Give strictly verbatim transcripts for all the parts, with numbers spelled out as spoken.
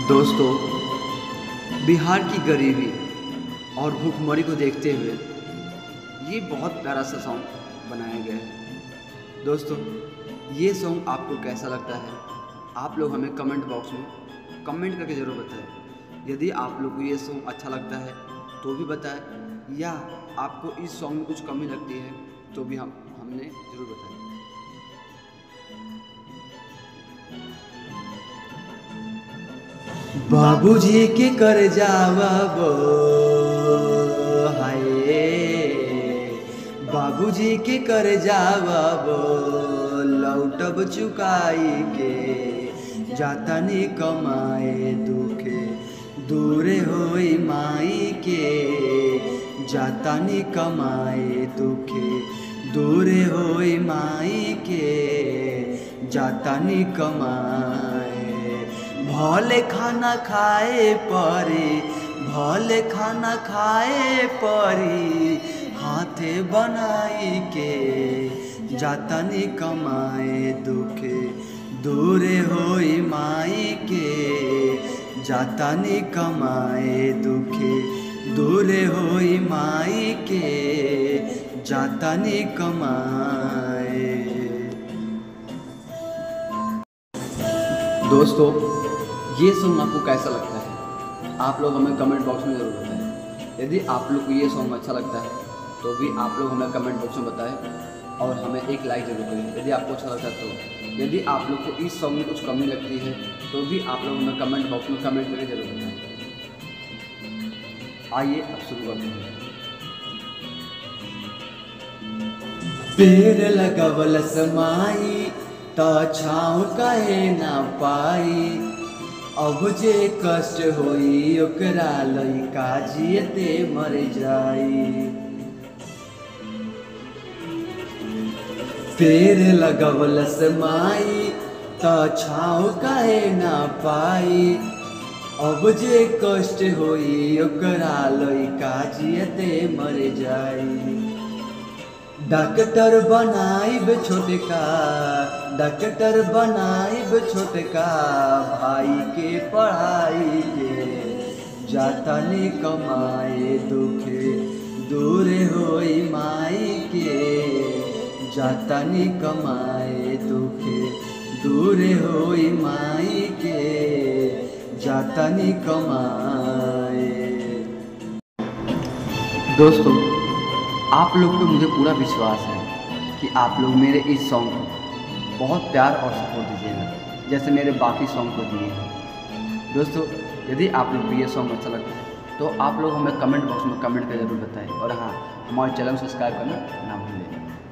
दोस्तों, बिहार की गरीबी और भूखमरी को देखते हुए ये बहुत प्यारा सा सॉन्ग बनाया गया है। दोस्तों, ये सॉन्ग आपको कैसा लगता है आप लोग हमें कमेंट बॉक्स में कमेंट करके ज़रूर बताएं। यदि आप लोग को ये सॉन्ग अच्छा लगता है तो भी बताएं, या आपको इस सॉन्ग में कुछ कमी लगती है तो भी हम हमने ज़रूर बताएं। बाबूजी के कर जावा हाय, बाबूजी के कर जावा लौटब चुकाई के, जातनी कमाए दुखे दूरे होई माई के, जातनी कमाए दुखे दूरे होई माई के, जातनी कमाए। भले खाना खाए परी, भले खाना खाए परी, हाथे बनाई के, जातनी कमाए दुखे दूरे होई माई के, जातनी कमाए दुखे दूरे होई माई के, जातनी कमाए। दोस्तों, ये सॉन्ग आपको कैसा लगता है आप लोग हमें कमेंट बॉक्स में ज़रूर बताएं। यदि आप लोग को ये सॉन्ग अच्छा लगता है तो भी आप लोग हमें कमेंट बॉक्स में बताएं और हमें एक लाइक ज़रूर करें यदि आपको अच्छा लगता है तो। यदि आप लोग को इस सॉन्ग में कुछ कमी लगती है तो भी आप लोग हमें कमेंट बॉक्स में कमेंट करके ज़रूर बताएं। आइए अब शुरू करते हैं। पेड़ लगवल समाई त छाँव कहे ना पाई, अब जे कष्ट होई ओकरा लइका जियते मर जाई। पेड़ लगवल समाई त छाँव कहे ना पाई, अब जे कष्ट होई ओकरा लइका जियते मर जाई। डॉक्टर बनाइब छोटका, डॉक्टर बनाइब छोटका भाई के पढ़ाई के, जातनी कमाए दुखे दूरे होई माई के, जातनी कमाए दुखे दूरे होई माई के, जातनी कमाए। दोस्तों, आप लोग पे मुझे पूरा विश्वास है कि आप लोग मेरे इस सॉन्ग को बहुत प्यार और सपोर्ट दीजिएगा जैसे मेरे बाकी सॉन्ग को दिए हैं। दोस्तों, यदि आप लोग को ये सॉन्ग अच्छा लगता है तो आप लोग हमें कमेंट बॉक्स में कमेंट कर जरूर बताएं, और हाँ, हमारे चैनल सब्सक्राइब करना ना भूलें।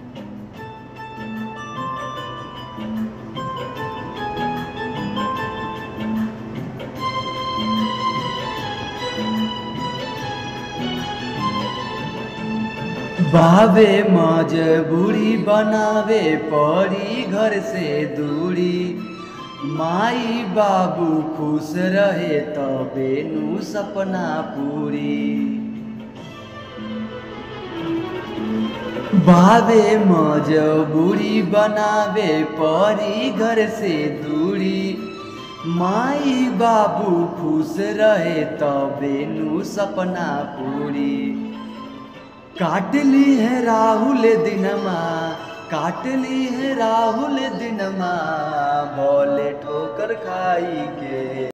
बाबे मजबूरी बनावे पड़ी घर से दूरी, माई बाबू खुश रहे तबे नु सपना पूरी। बाबे मजबूरी बनावे पड़ी घर से दूरी, माई बाबू खुश रहे तबे नु सपना पूरी। काट ली है राहुल दिनमा, काट ली है राहुल दिनमा, भोले ठोकर खाई के।